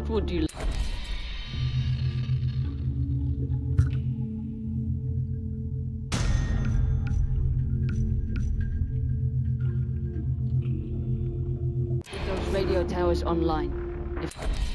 What would you... Get those radio towers online. If...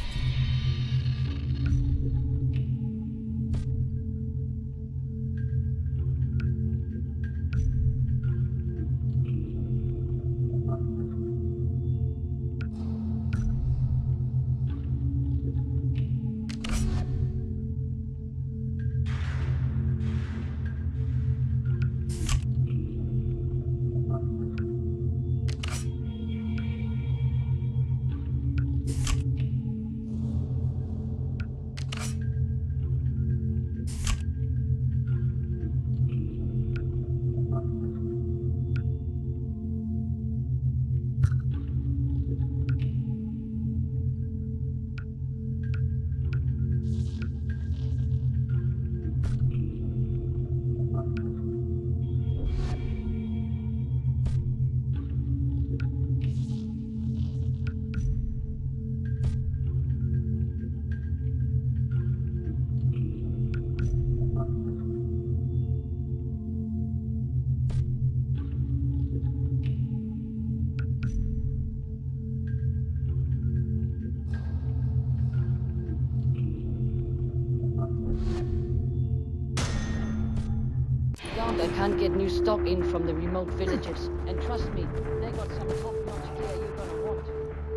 I can't get new stock in from the remote villages. And trust me, they got some top-notch gear you're gonna want.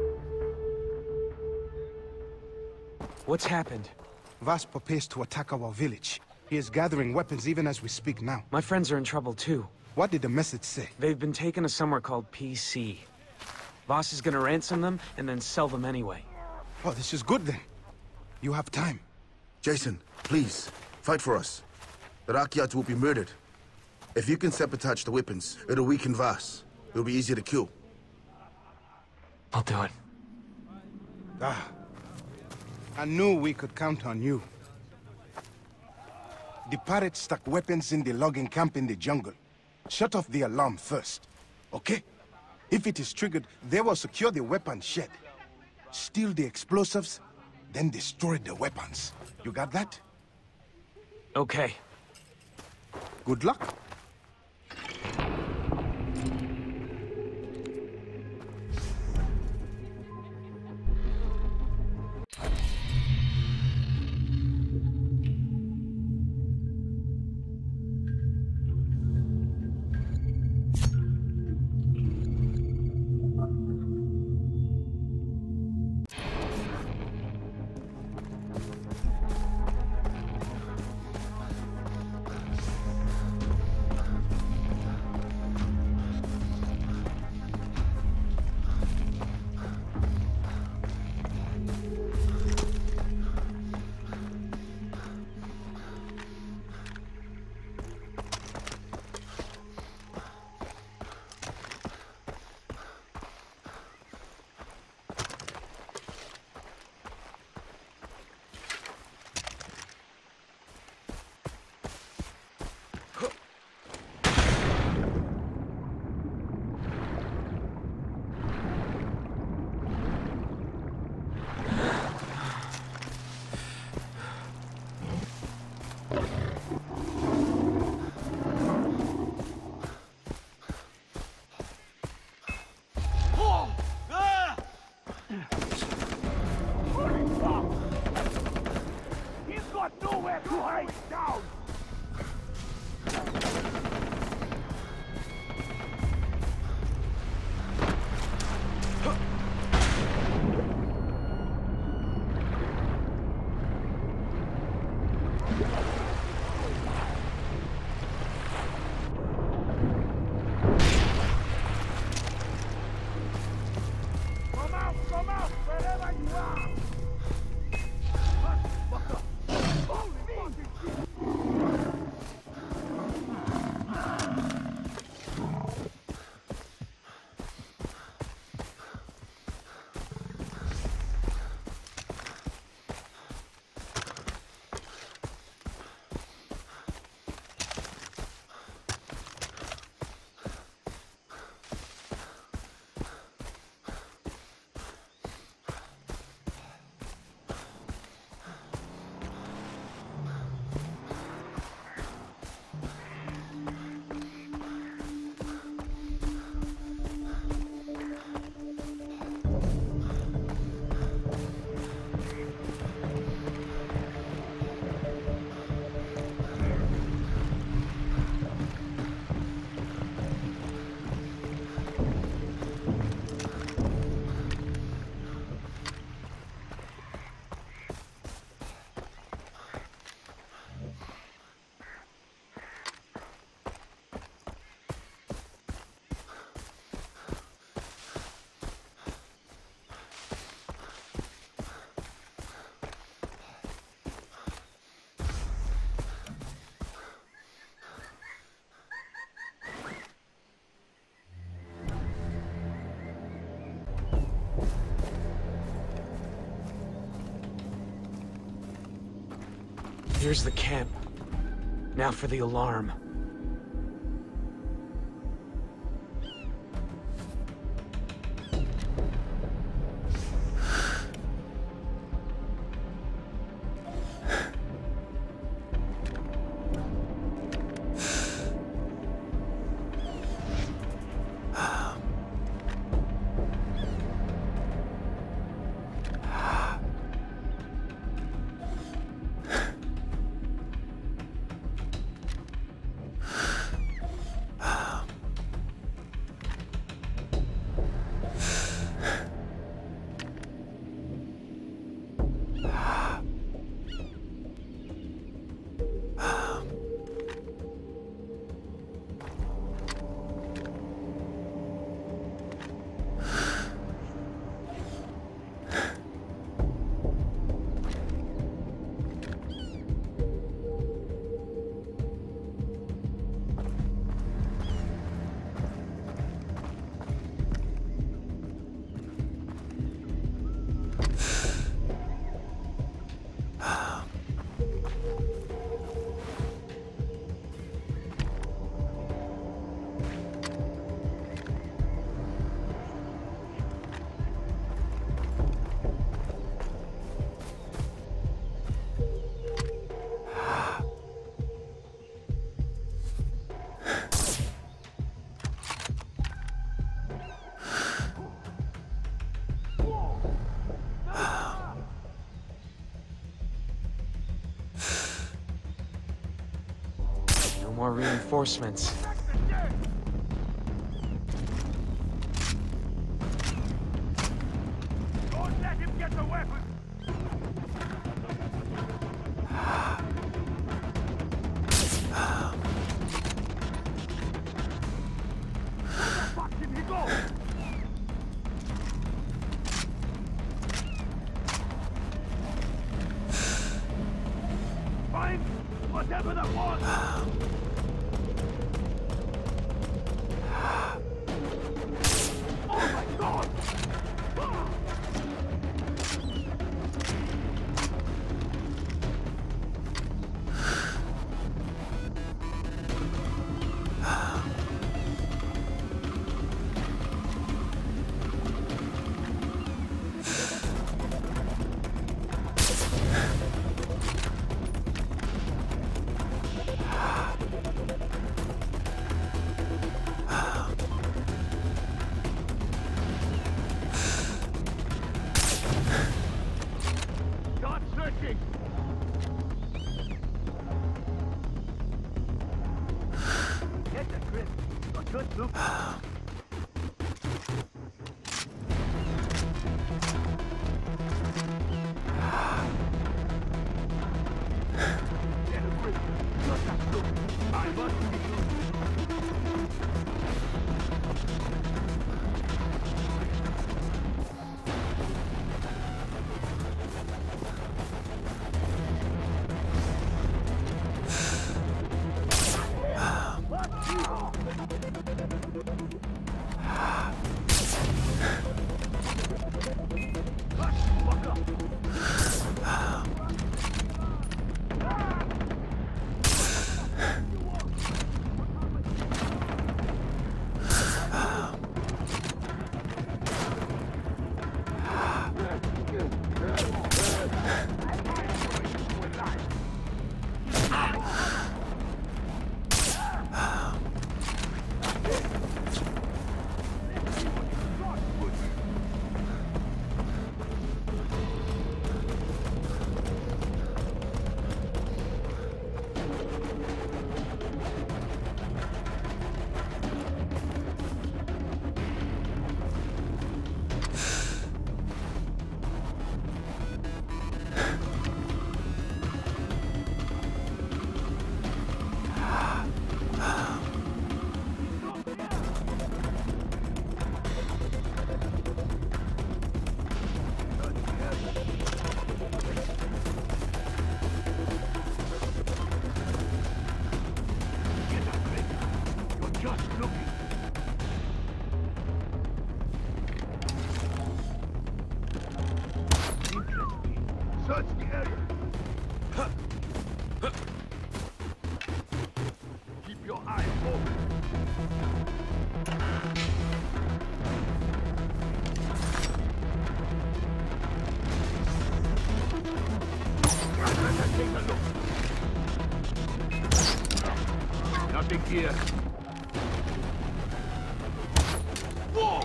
What's happened? Vas prepares to attack our village. He is gathering weapons even as we speak now. My friends are in trouble too. What did the message say? They've been taken to somewhere called PC. Boss is gonna ransom them and then sell them anyway. Oh, this is good then. You have time. Jason, please, fight for us. The Rakyats will be murdered. If you can sabotage the weapons, it'll weaken Vas. It'll be easier to kill. I'll do it. Ah. I knew we could count on you. The pirates stuck weapons in the logging camp in the jungle. Shut off the alarm first, okay? If it is triggered, they will secure the weapon shed. Steal the explosives, then destroy the weapons. You got that? Okay. Good luck. Here's the camp. Now for the alarm. More reinforcements. Don't let him get the weapon! Where the fuck did he go? Find whatever that was! gear. Whoa!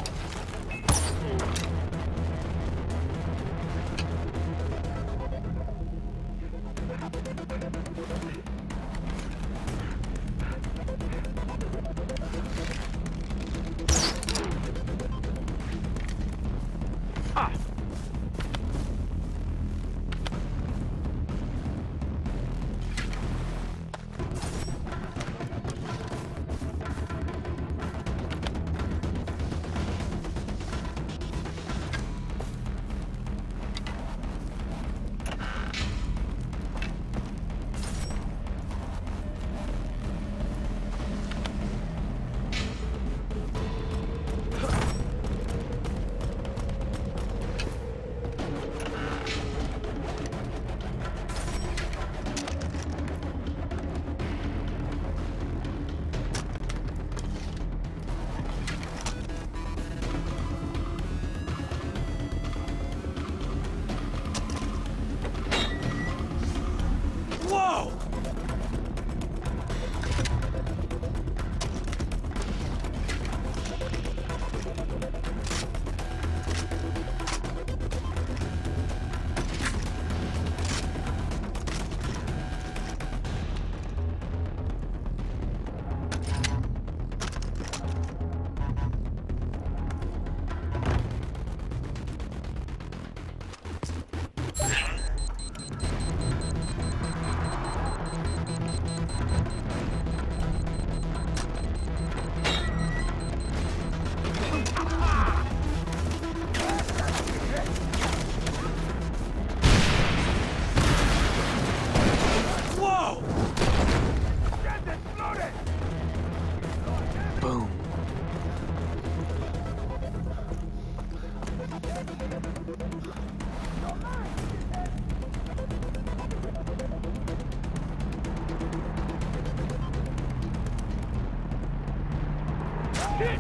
Shit!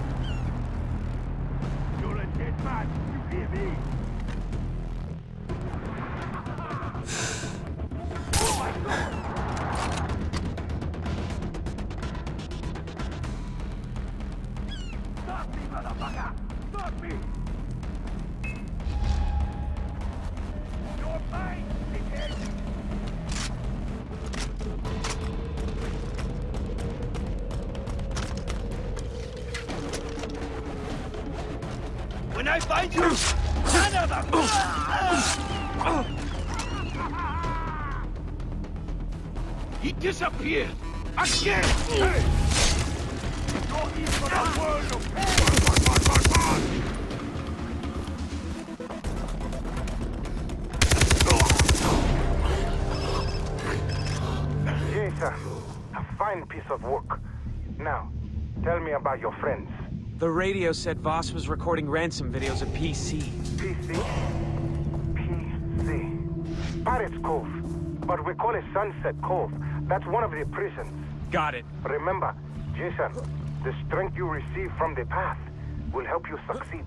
You're a dead man, you hear me? Oh my God! Stop me, motherfucker! Stop me! You're mine, dickhead! When I find you, son of a... He disappeared! Again! Hey! You're in for the world of pain! Jason, a fine piece of work. Now, tell me about your friends. The radio said Voss was recording ransom videos at PC. PC? PC. Pirates Cove. But we call it Sunset Cove. That's one of the prisons. Got it. Remember, Jason, the strength you receive from the path will help you succeed.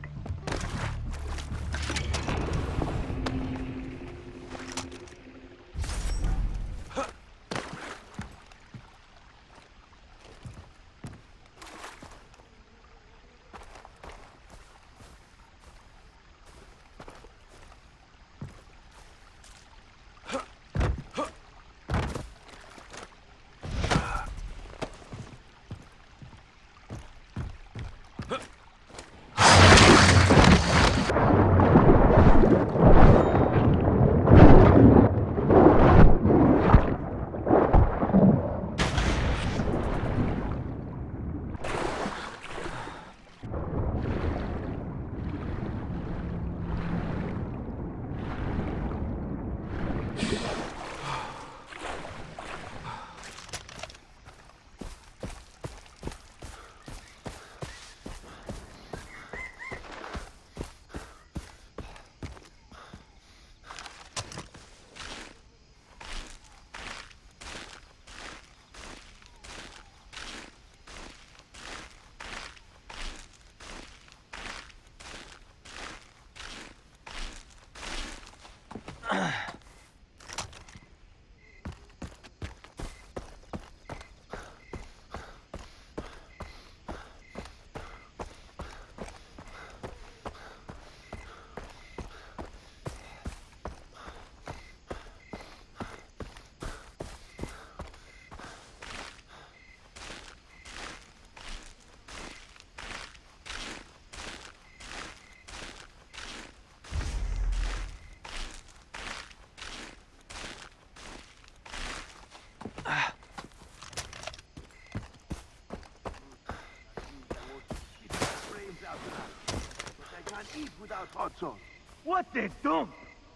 eat without hot sauce. What the dump?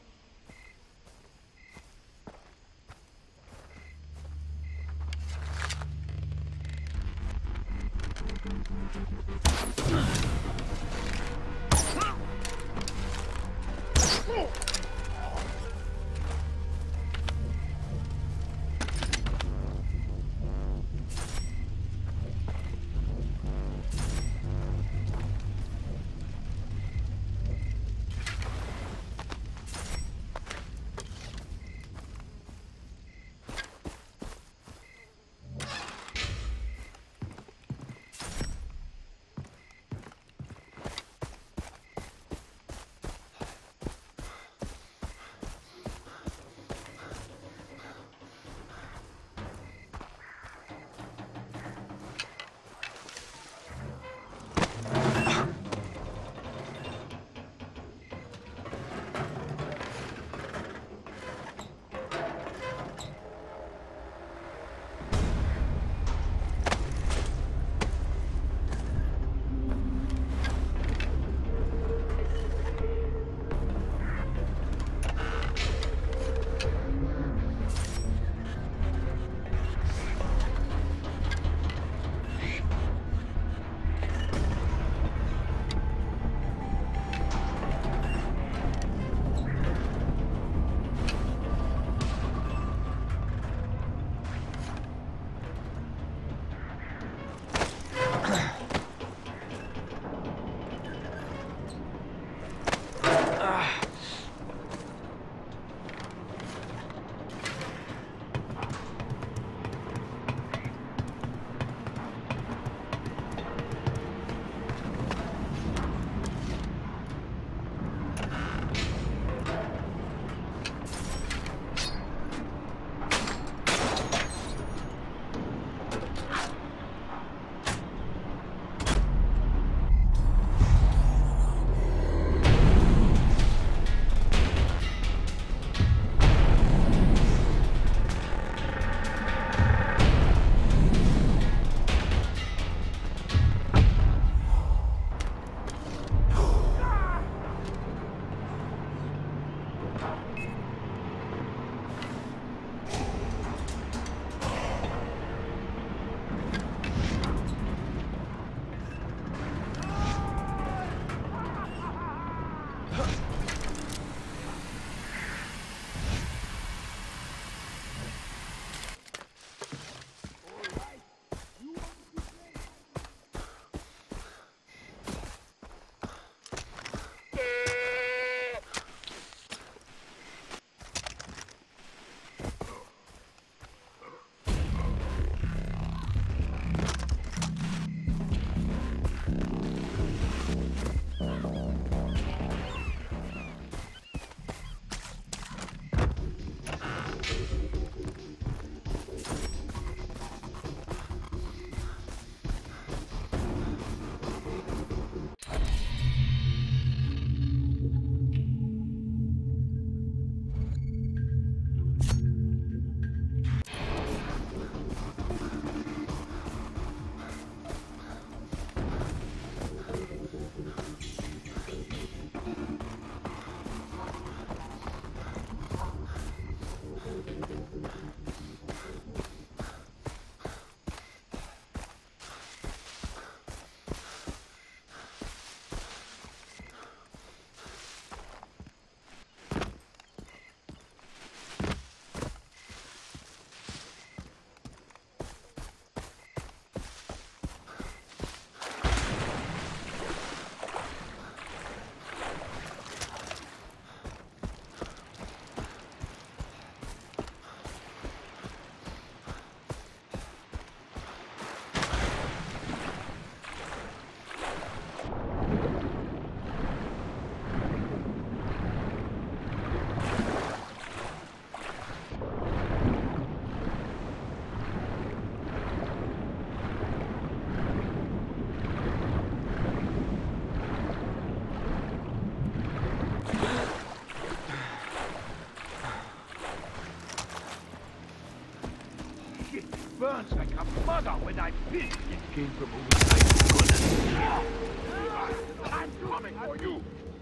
Burns like a mother when I piss. It came from oversized goodness. I'm coming for you.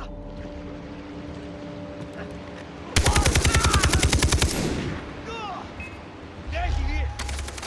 There he is!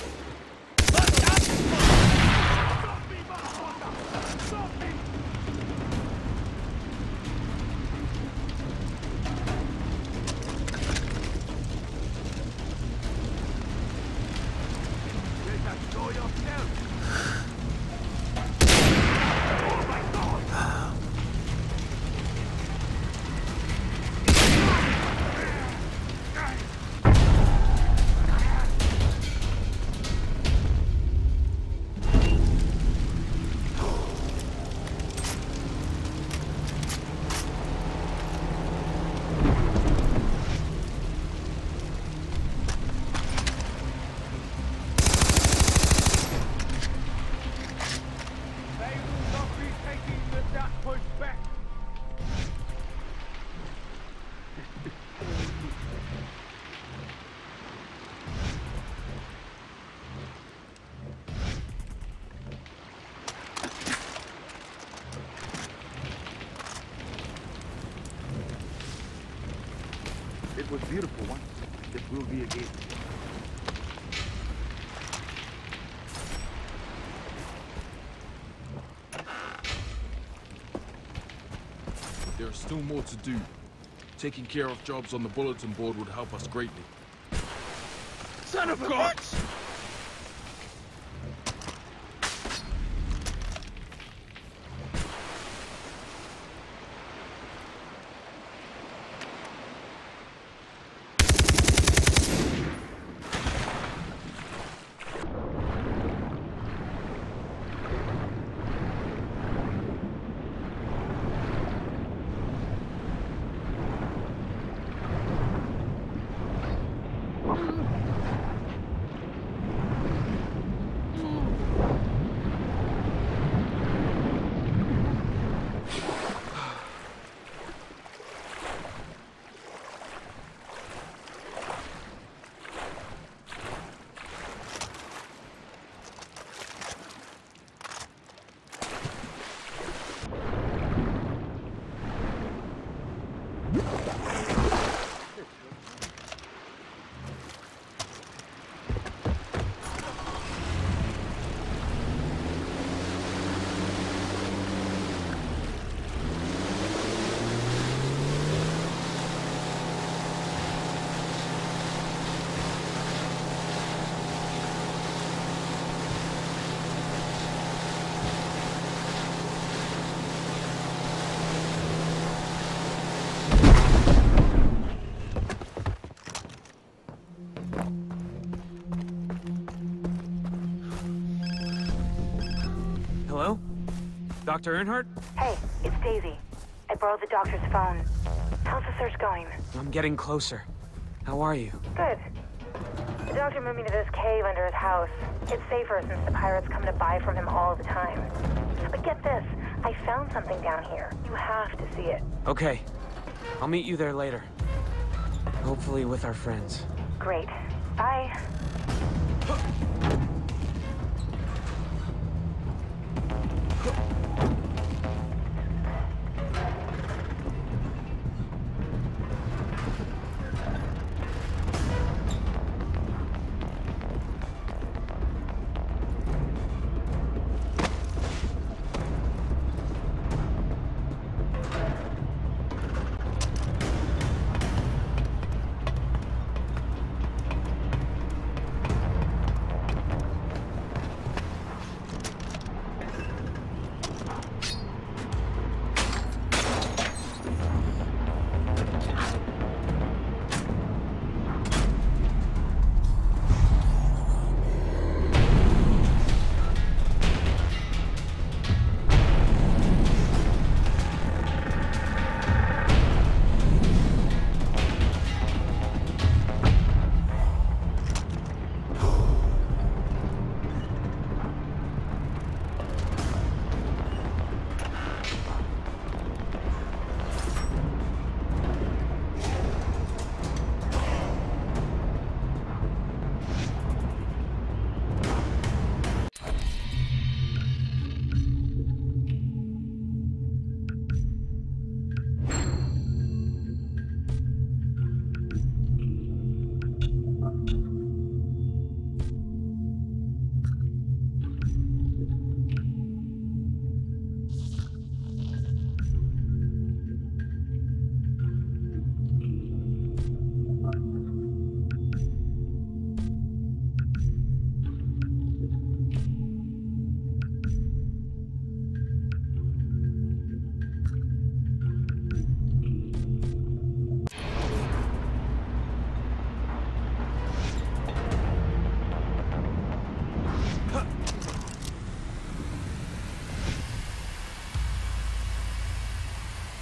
It was beautiful once. It will be again. There's still more to do. Taking care of jobs on the bulletin board would help us greatly. Son of a bitch! Hello? Dr. Earnhardt? Hey, it's Daisy. I borrowed the doctor's phone. How's the search going? I'm getting closer. How are you? Good. The doctor moved me to this cave under his house. It's safer since the pirates come to buy from him all the time. But get this, I found something down here. You have to see it. Okay. I'll meet you there later. Hopefully with our friends. Great. Bye.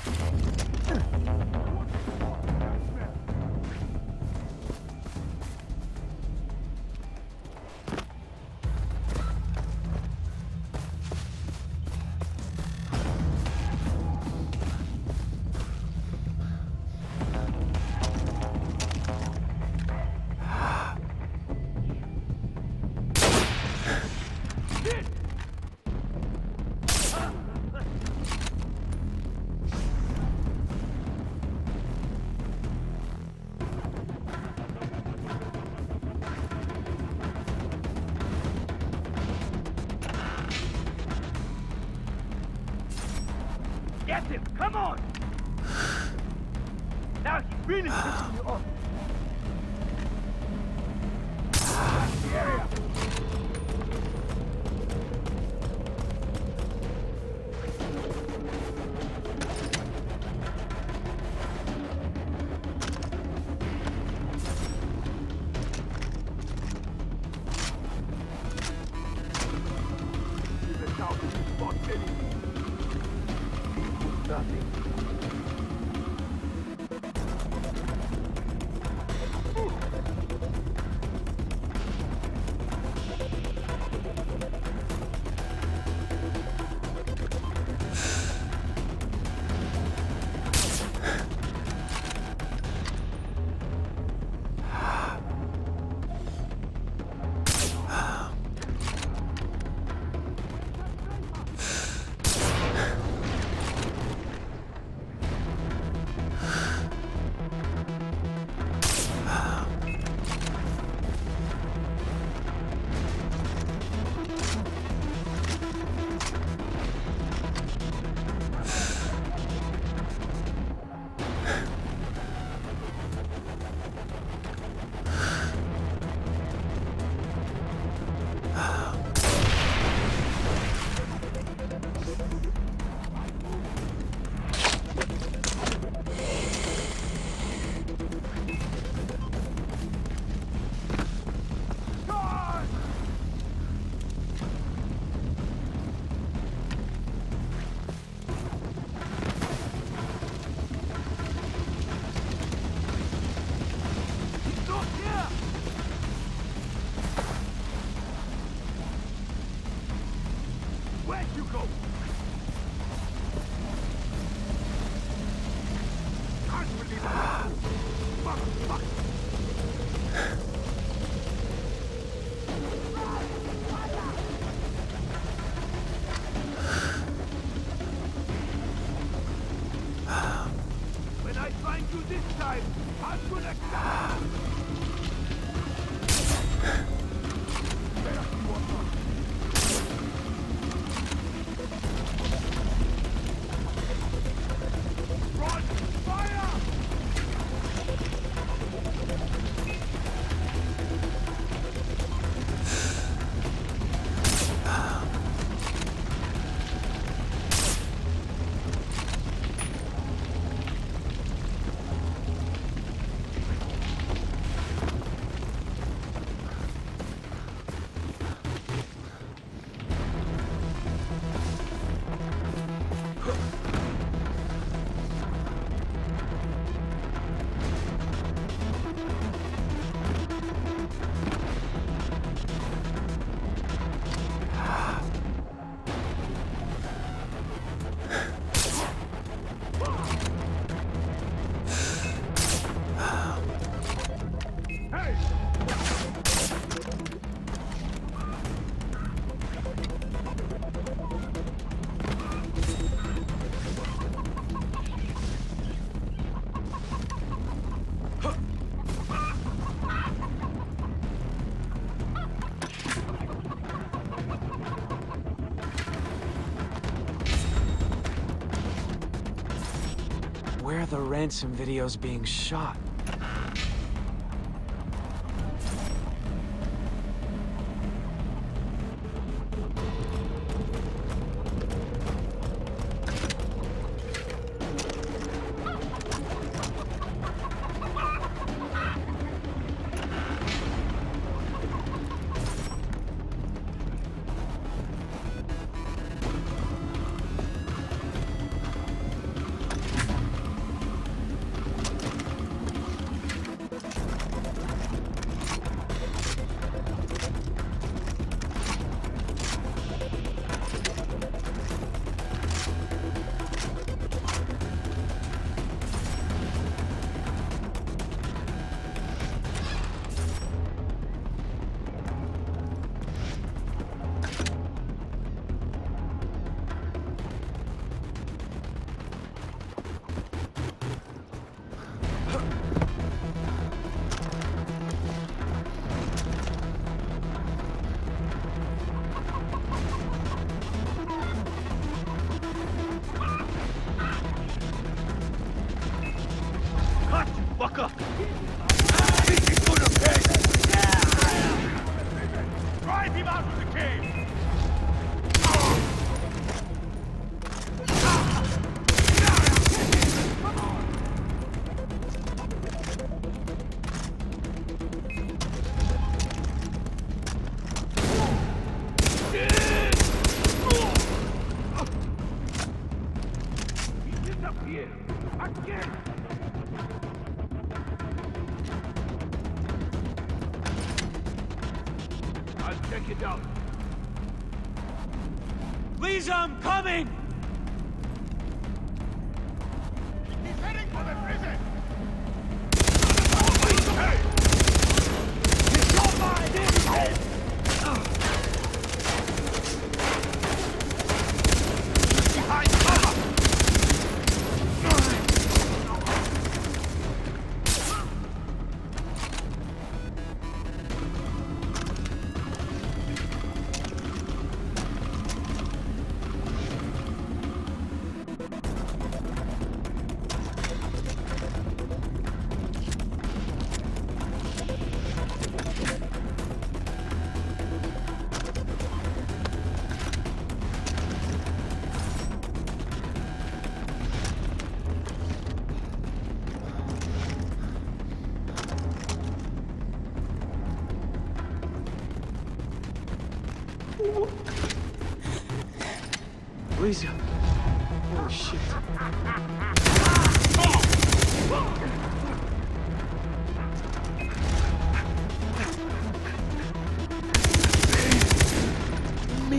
Get him! Come on! Now he's really pissing you off. The area! This is how you spot anything. Nothing. Where'd you go? Can't believe it. Fuck. When I find you this time, I'm gonna die. Where are the ransom videos being shot? motherfucker! This is gonna pay! Drive him out of the cave! Lisa, I'm coming! He's heading for the prison! Hey! He's not mine! Behind cover! Lisa. Oh, shit. Me.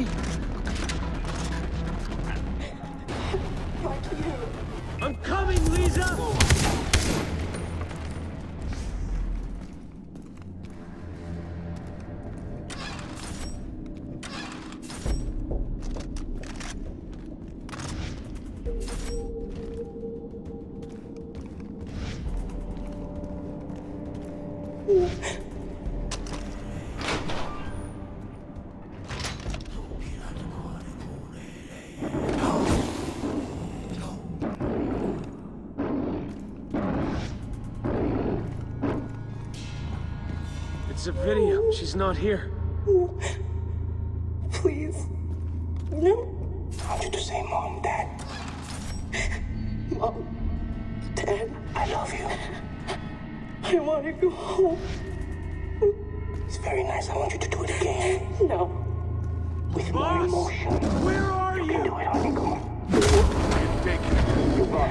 I'm coming, Lisa! It's a video. She's not here. Please. No. I want you to say Mom, Dad. Mom, Dad, I love you. I want to go home. It's very nice. I want you to do it again. No. With more emotion. Where are you? You can do it, honey. Come on. Take it. You boss.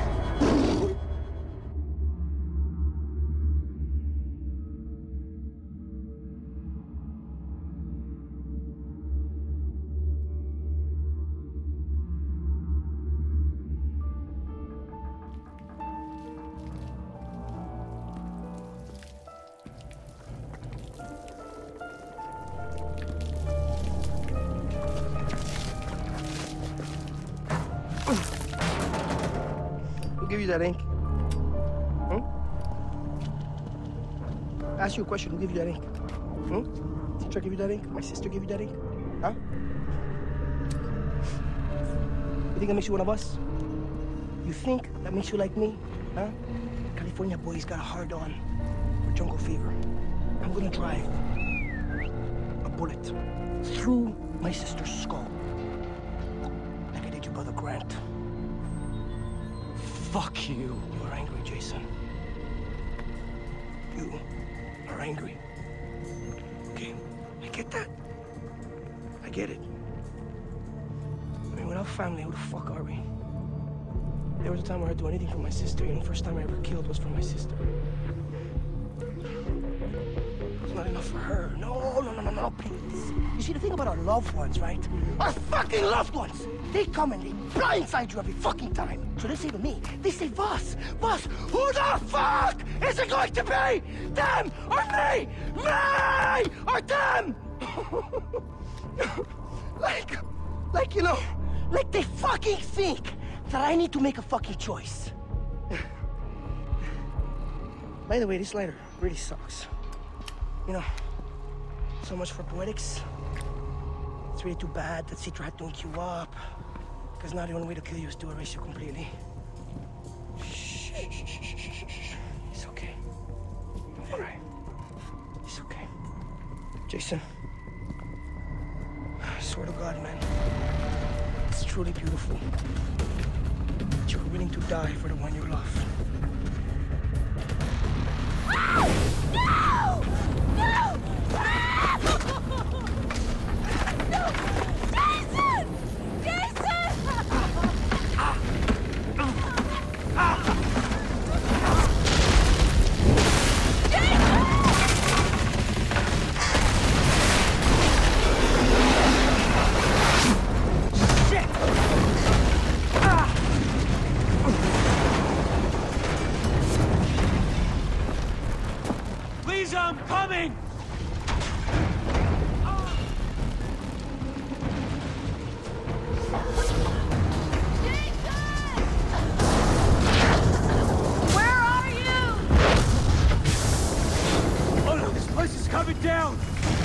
Who gave you that ink? Ask you a question. Who gave you that ink? Teacher gave you that ink? My sister gave you that ink? Huh? You think that makes you one of us? You think that makes you like me? Huh? California boy's got a hard-on for jungle fever. I'm gonna drive a bullet through my sister's skull like I did your brother Grant. Fuck you. You are angry, Jason. You are angry. Okay, I get that. I get it. I mean, without family, who the fuck are we? There was a time where I'd do anything for my sister. You know, the first time I ever killed was for my sister. It's not enough for her. No, please. You see, the thing about our loved ones, right? Our fucking loved ones! They come and they blindside you every fucking time. So they say to me, they say, Boss, who the fuck is it going to be? Them or me? Me or them? like, you know, like they fucking think that I need to make a fucking choice. By the way, this lighter really sucks. You know, so much for poetics. It's really too bad that Citra had to hook you up. Because now the only way to kill you is to erase you completely. Shh. It's okay. All right. It's okay. Jason, I swear to God, man, it's truly beautiful that you're willing to die for the one you love. No! No! Ah! No! Jason! Jason! I'm coming! Where are you? Oh no, this place is coming down!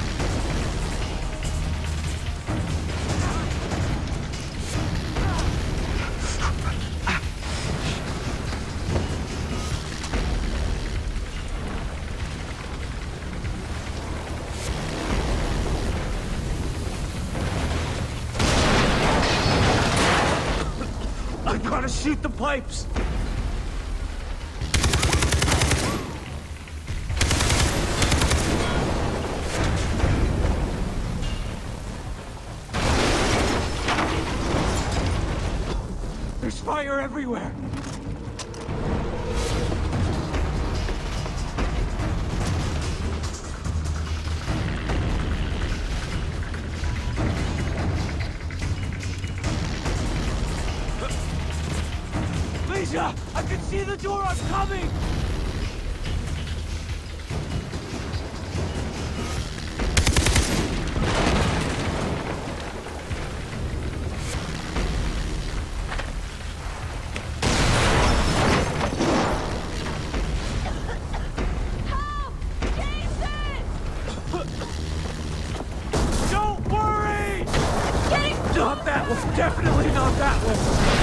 Gotta shoot the pipes! There's fire everywhere! I can see the door! I'm coming! Help! Jason! Don't worry! It's getting... Not that one! Definitely not that one!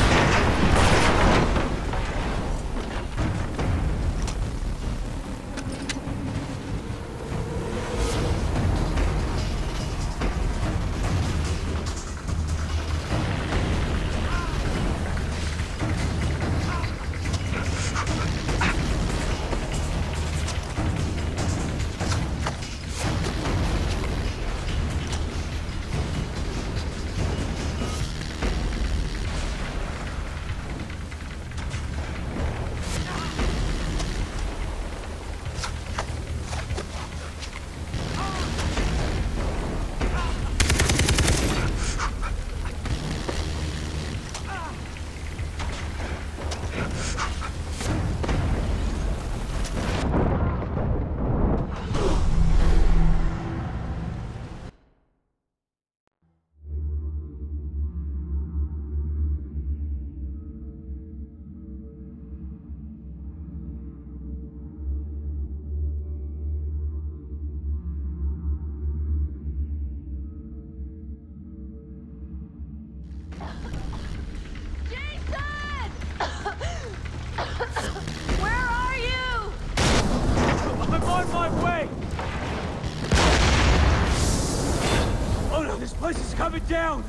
place is coming down!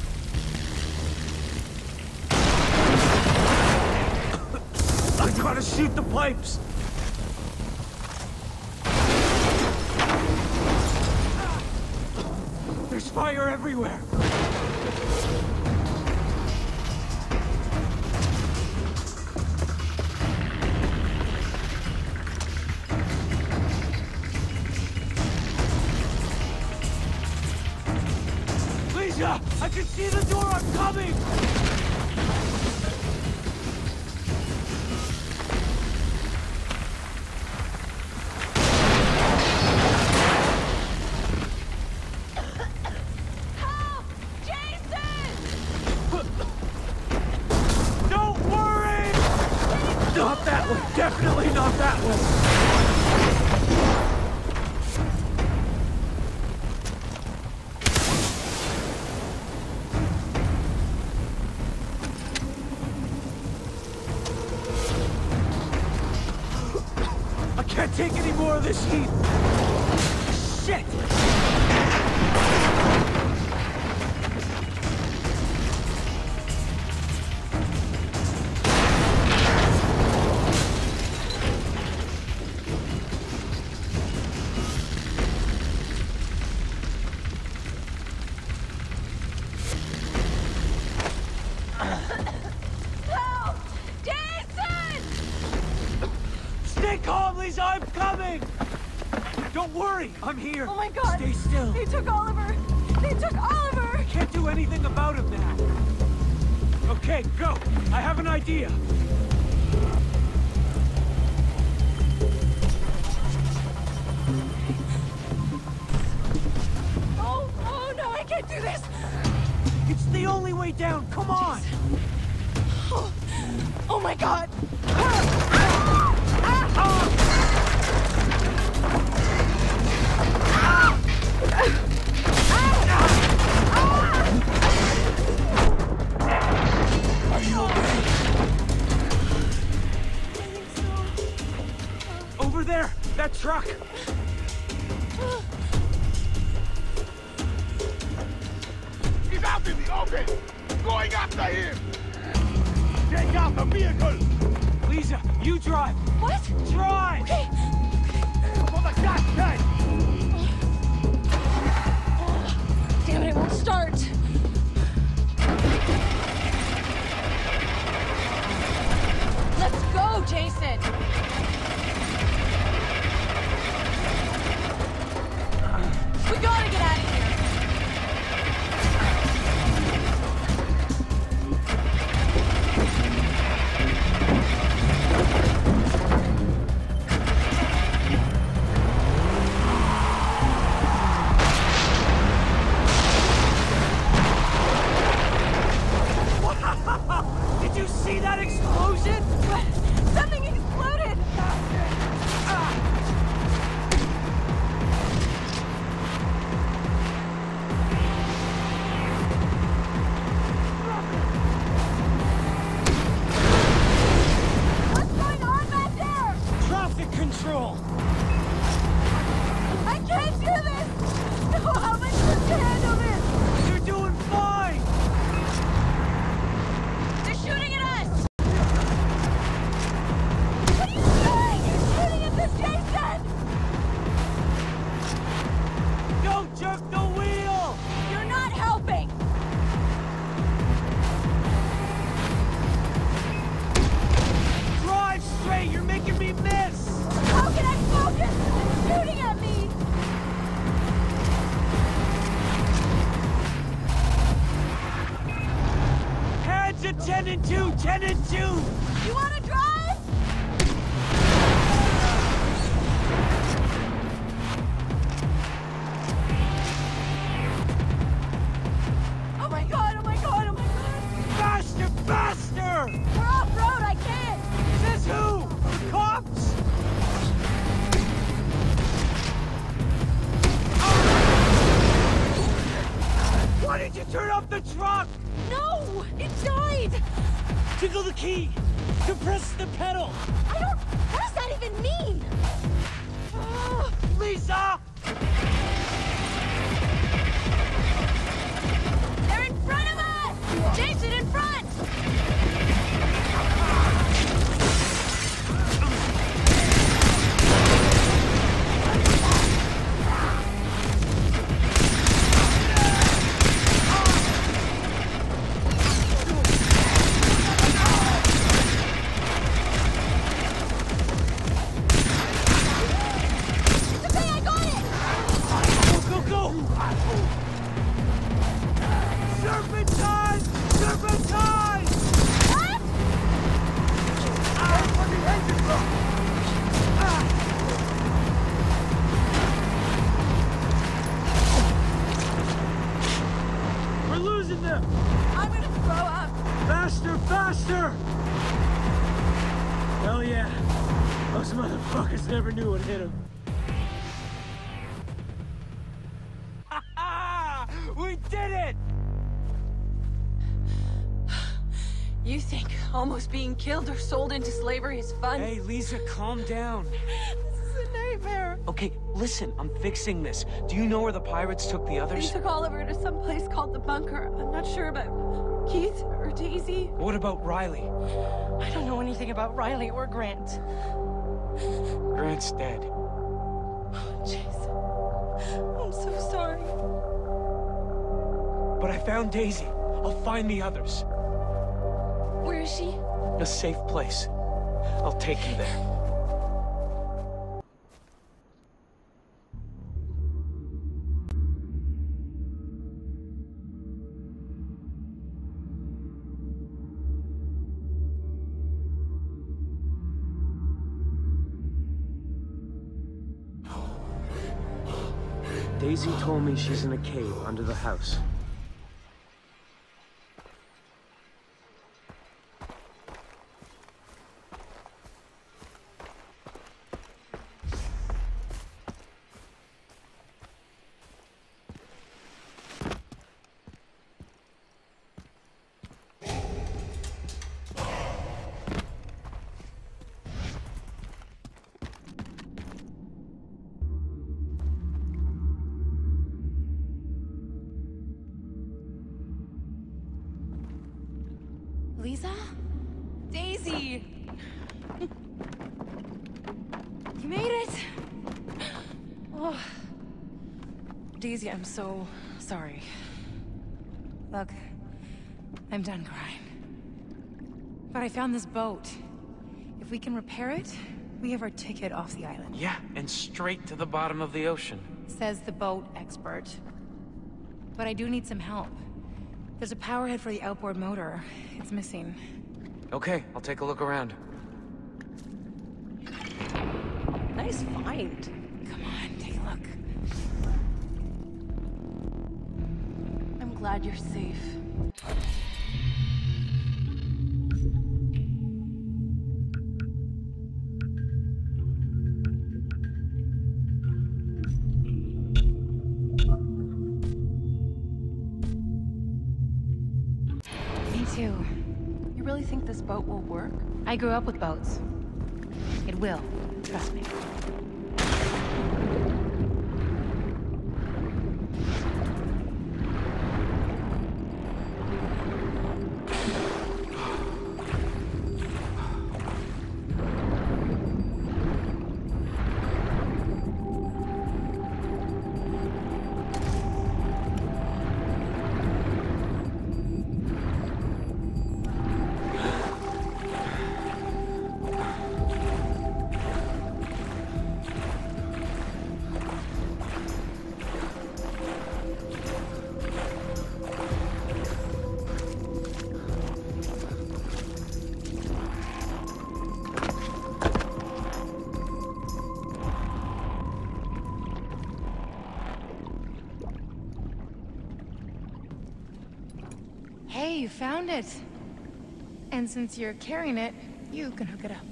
I gotta shoot the pipes! There's fire everywhere! I can see the door! I'm coming! Help! Jason! Don't worry! Not that one! Definitely not that one! I Can't take any more of this heat! Shit! Help! Jason! Stay calm, Lisa! I'm coming! Don't worry! I'm here! Oh my god! Stay still! They took Oliver! They took Oliver! I can't do anything about him now! Okay, go! I have an idea! Oh no, I can't do this! It's the only way down! Come on! Oh my god! Are you okay? Over there! That truck! He's out in the open! Going after him! Take out the vehicle! Lisa, you drive! What? Drive! Okay. For the gas tank! Damn it, it won't start. Let's go, Jason! We gotta get out of here! Did you see that explosion? What? Something exploded! What's going on back there? Traffic control! I can't do this! No, how am I supposed to handle this? You're doing fine! They're shooting at us! What are you doing? You're shooting at the Jason! Don't jerk the wheel! You're not helping! Drive straight! You're making me miss! How can I focus? They're shooting at me! Hands at 10 and 2! 10 and 2! You wanna drive? Oh my god, oh my god, oh my god! Faster! Faster! We're off-road, I can't! Says who? The cops? Why did you turn off the truck? No! It died! Tickle the key! Compress the pedal! I don't... What does that even mean? Lisa! They're in front of us! Jason, in front! It's okay, I got it! Go, go, go! Serpentine! Serpentine! What? We're losing them! I'm gonna throw up. Faster, faster! Hell yeah. Those motherfuckers never knew what hit them. We did it! You think almost being killed or sold into slavery is fun? Hey, Lisa, calm down. This is nightmare. Okay, listen, I'm fixing this. Do you know where the pirates took the They others? took Oliver to some place called the Bunker. I'm not sure about Keith or Daisy. What about Riley? I don't know anything about Riley or Grant. Grant's dead. Jeez. I'm so sorry. But I found Daisy. I'll find the others. Where is she? A safe place. I'll take you there. Daisy told me she's in a cave under the house. Lisa? Daisy! You made it! Oh. Daisy, I'm so sorry. Look, I'm done crying. But I found this boat. If we can repair it, we have our ticket off the island. Yeah, and straight to the bottom of the ocean. Says the boat expert. But I do need some help. There's a power head for the outboard motor. It's missing. Okay, I'll take a look around. Nice find. Come on, take a look. I'm glad you're safe. Too. You really think this boat will work? I grew up with boats. It will. Trust me. Hey, you found it. And since you're carrying it, you can hook it up.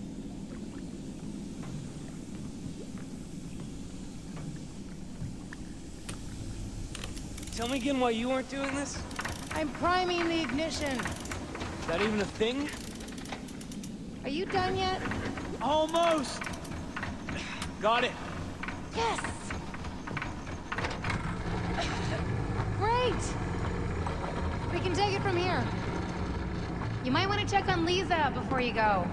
Tell me again why you weren't doing this? I'm priming the ignition. Is that even a thing? Are you done yet? Almost! Got it. Yes! Great! We can take it from here. You might want to check on Lisa before you go.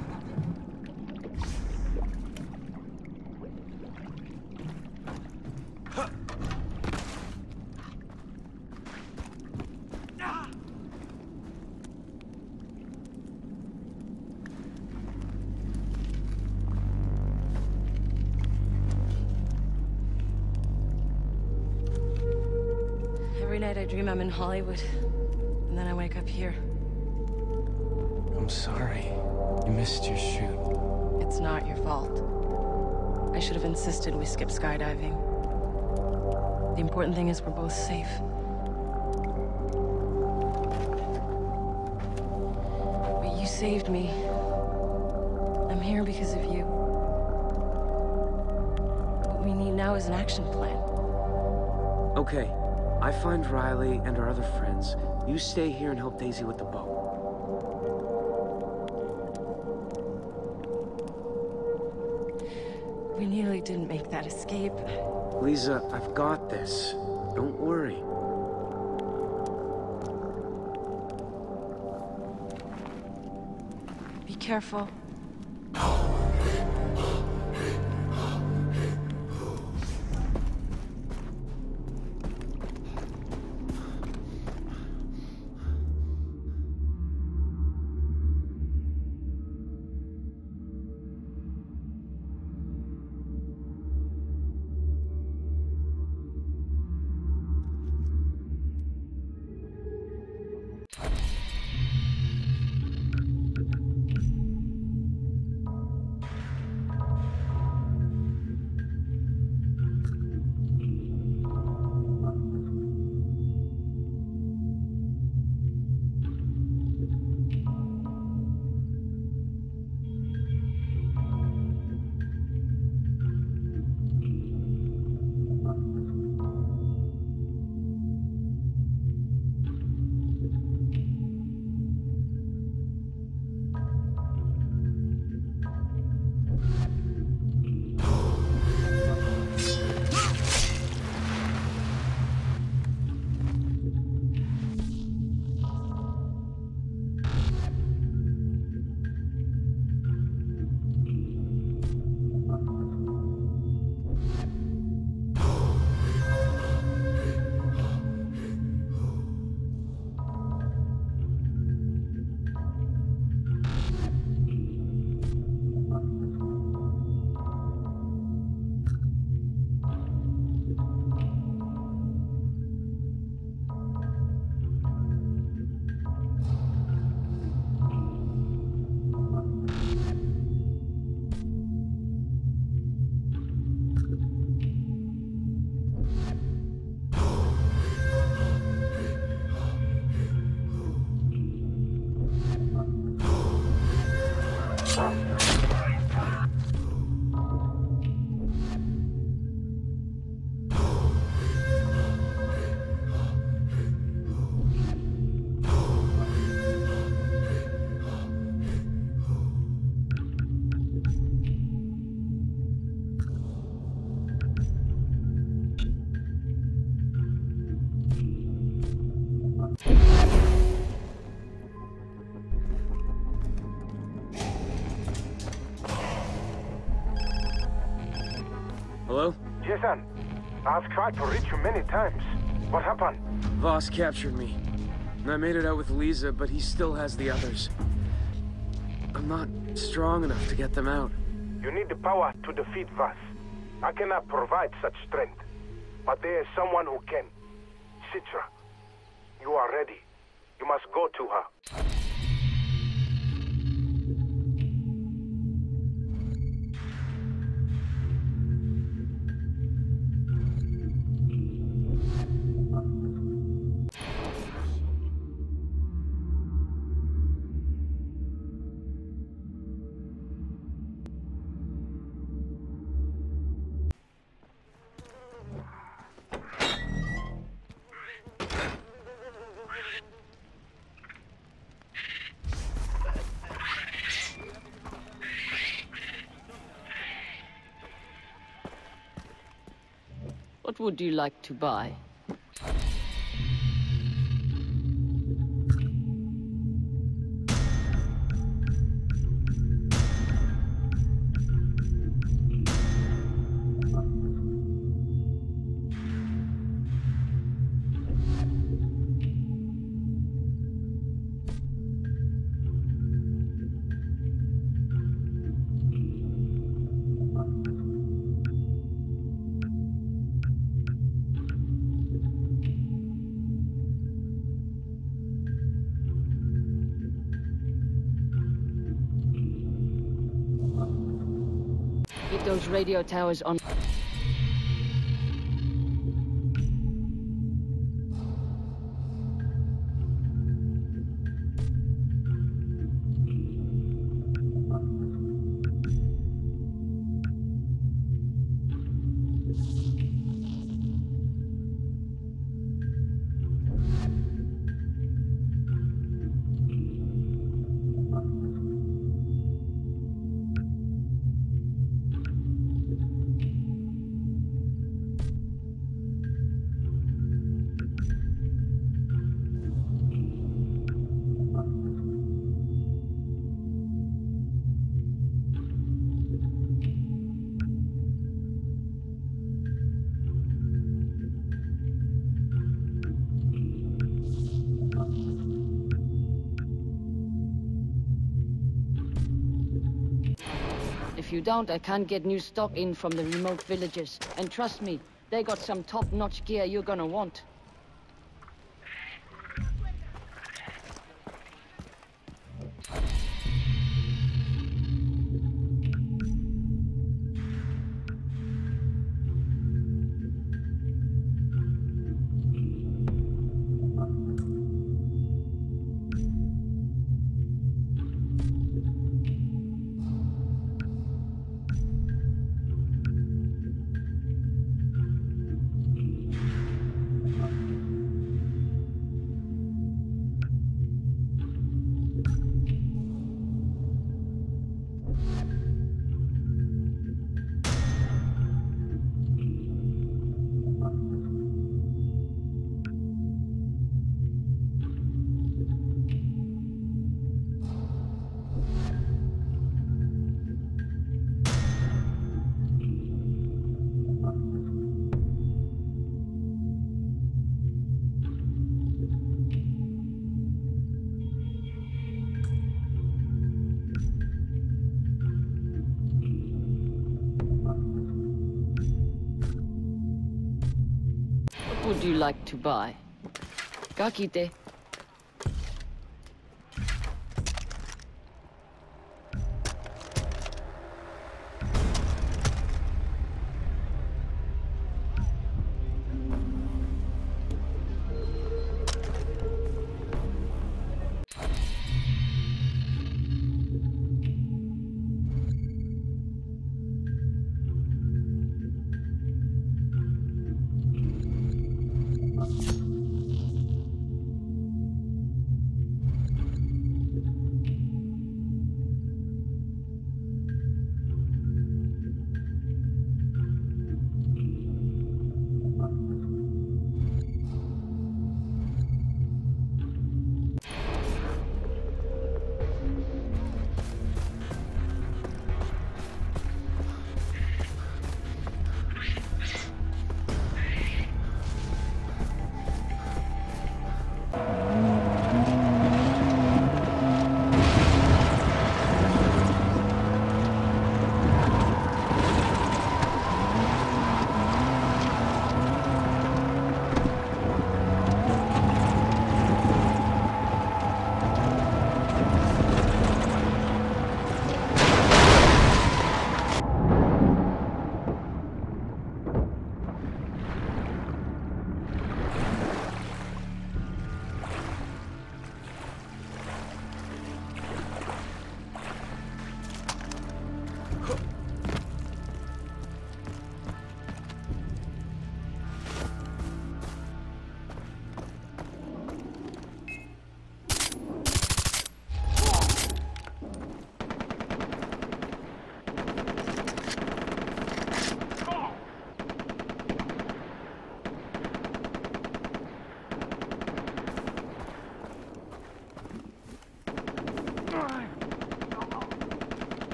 Every night I dream I'm in Hollywood, and then I wake up here. I'm sorry. You missed your shoot. It's not your fault. I should have insisted we skip skydiving. The important thing is we're both safe. But you saved me. I'm here because of you. What we need now is an action plan. Okay. I find Riley and our other friends. You stay here and help Daisy with the boat. We nearly didn't make that escape. Lisa, I've got this. Don't worry. Be careful. Hello? Jason, I've tried to reach you many times. What happened? Voss captured me. And I made it out with Lisa, but he still has the others. I'm not strong enough to get them out. You need the power to defeat Voss. I cannot provide such strength. But there is someone who can. Citra. You are ready. You must go to her. What would you like to buy? Get those radio towers on. If you don't, I can't get new stock in from the remote villages. And trust me, they got some top-notch gear you're gonna want. What would you like to buy? Kakite.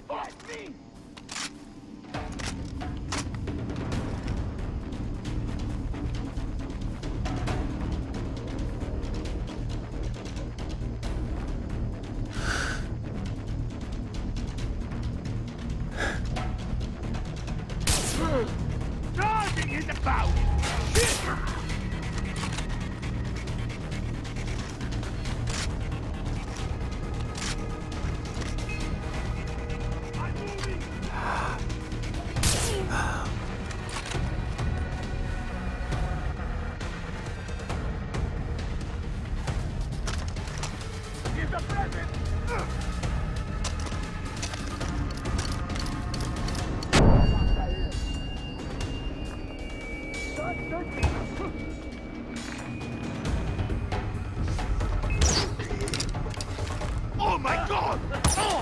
Fight me! Charging is about! Give the present! Oh my God! Oh!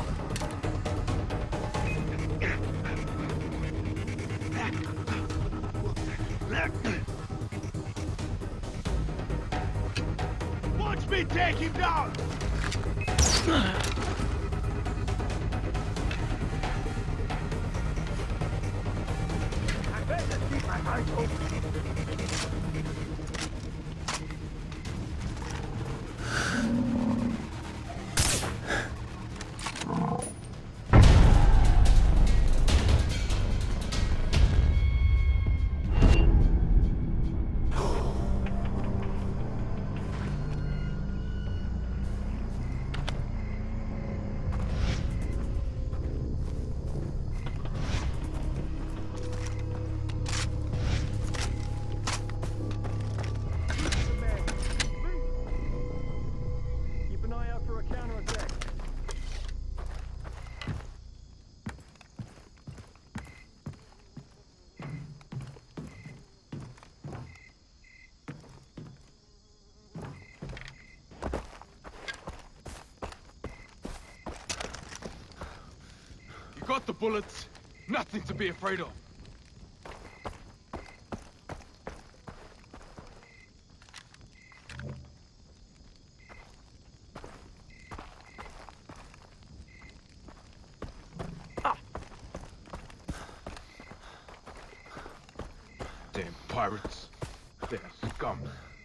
Watch me take him down! I better keep my eyes open. Got the bullets. Nothing to be afraid of. Damn pirates. They're scum.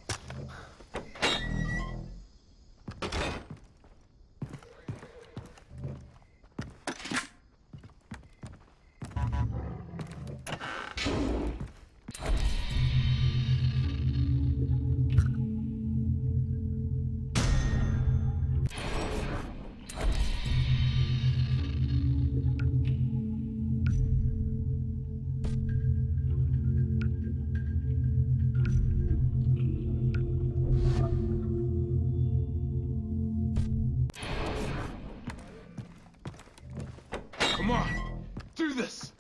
Come on, do this!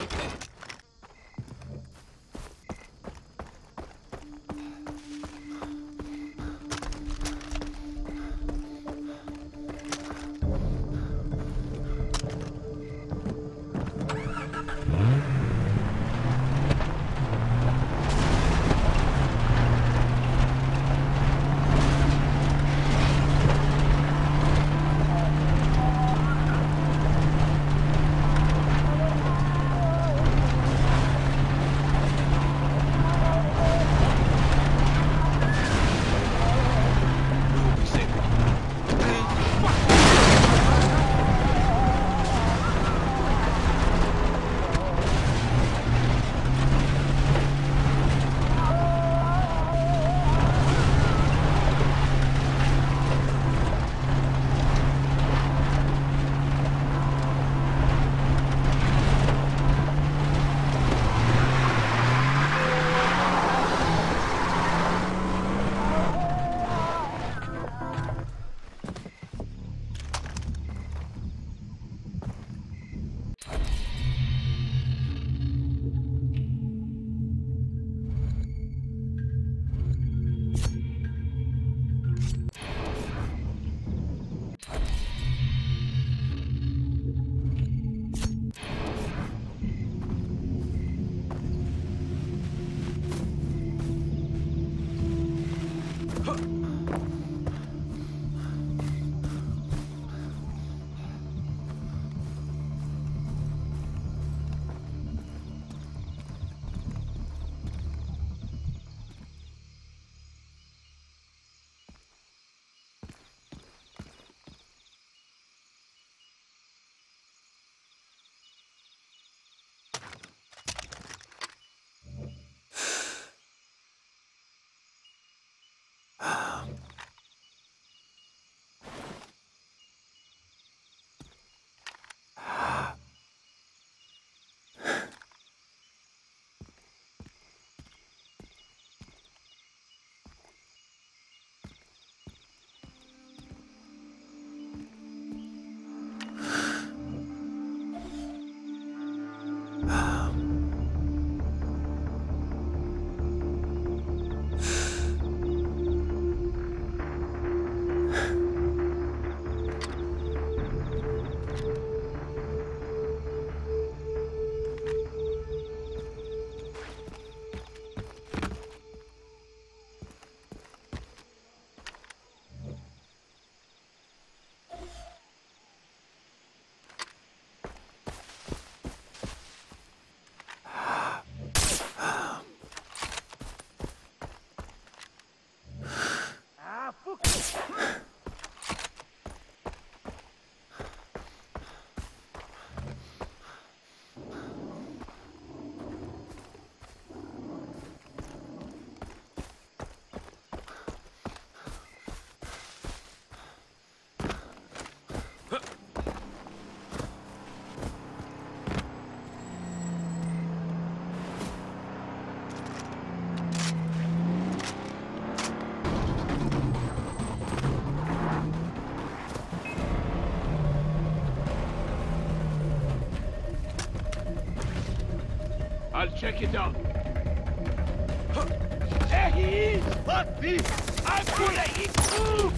I'll check it out. There he is! What this? I'm gonna eat you!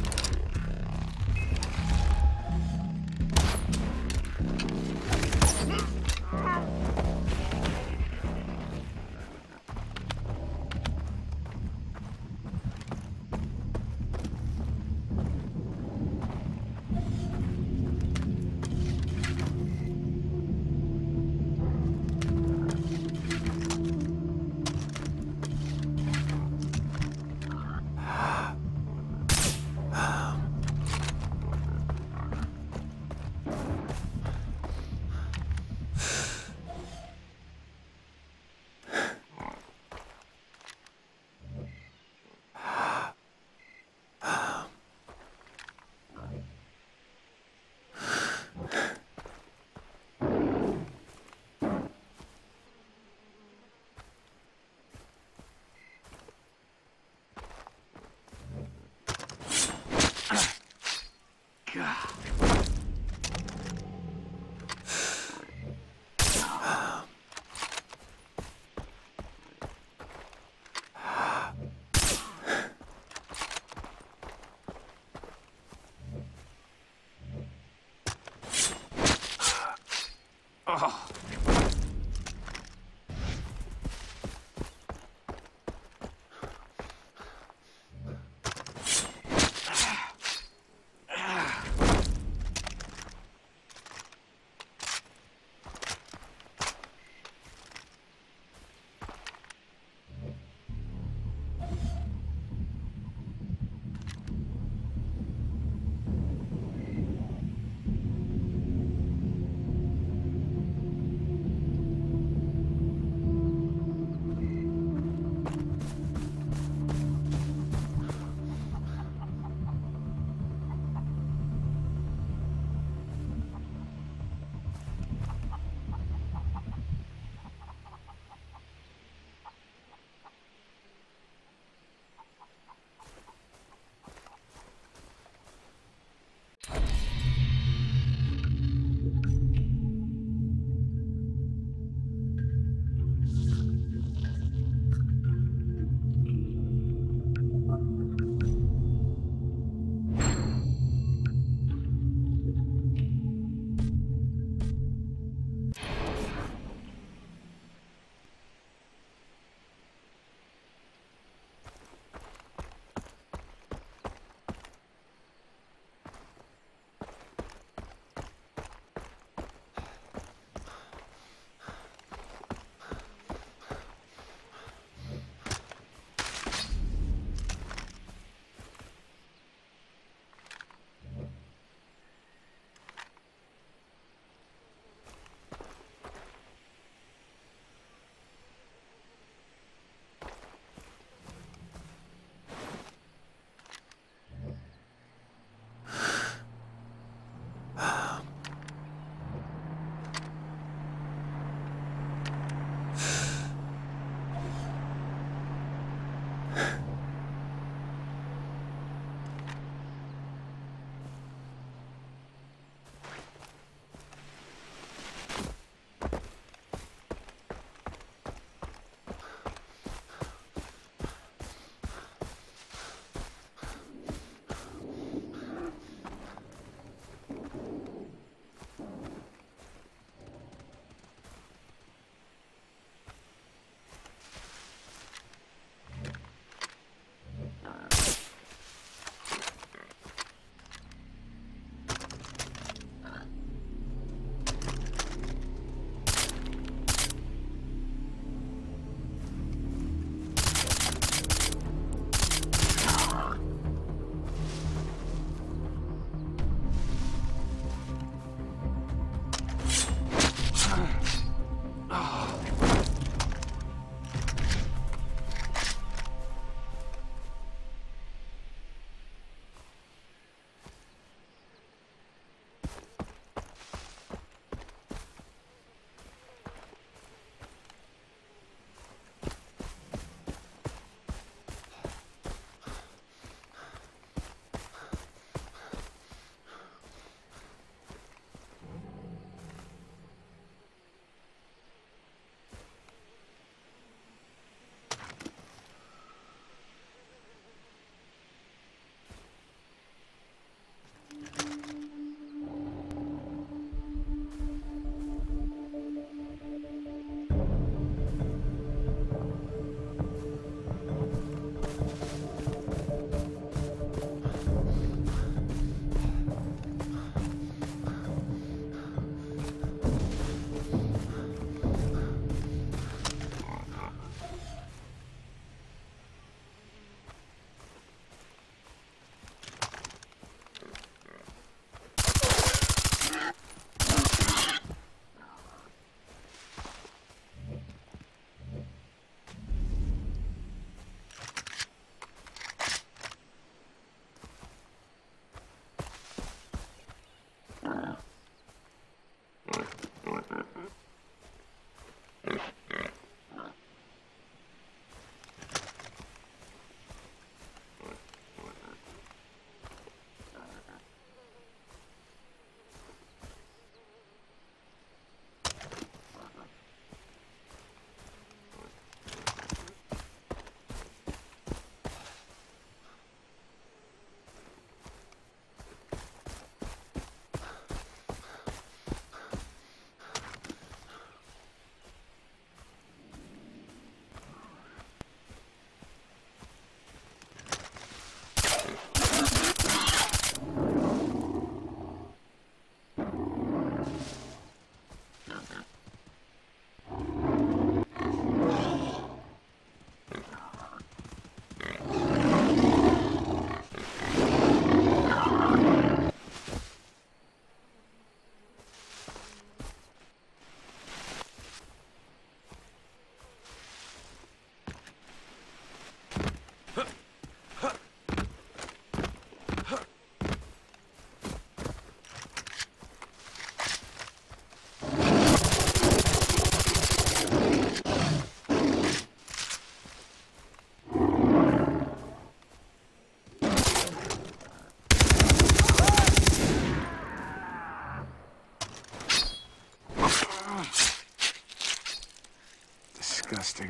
Disgusting.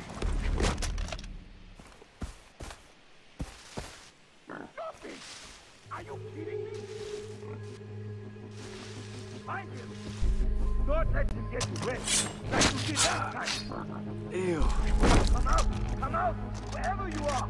Nothing! Are you kidding me? Find him! Don't let him get you wet, like you did last time. Ew. Come out! Come out! Wherever you are!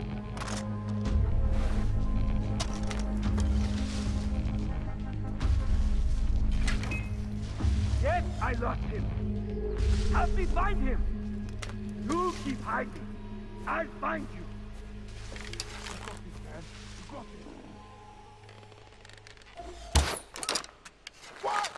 Yes, I lost him. Help me find him. You keep hiding. I'll find you. You got this, man. You got this. What?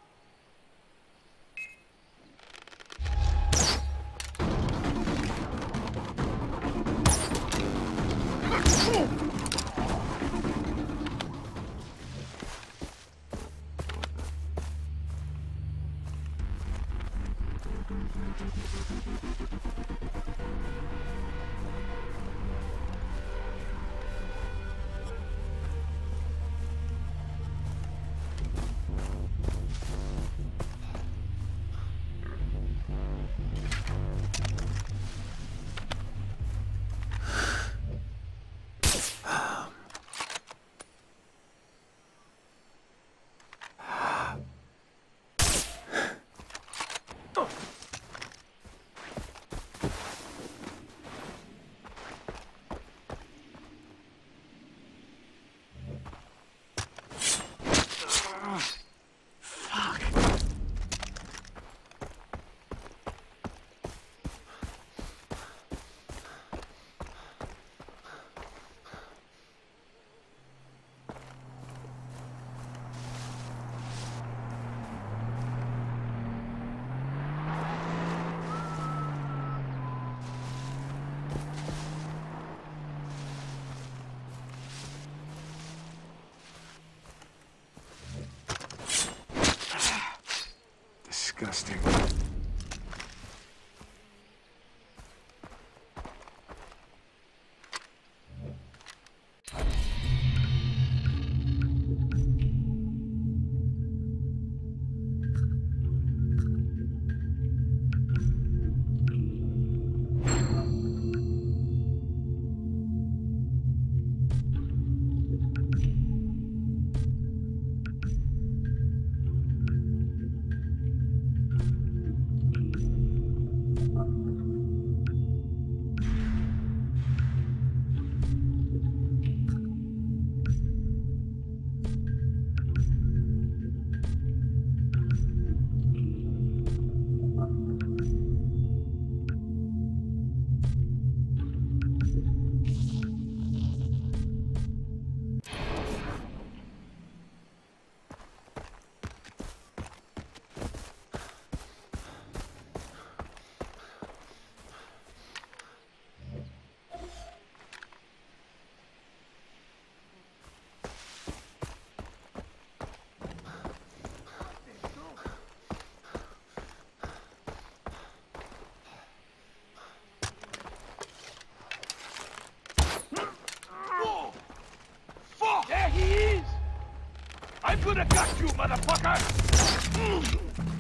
Disgusting. There he is! I'm gonna gut you, motherfucker!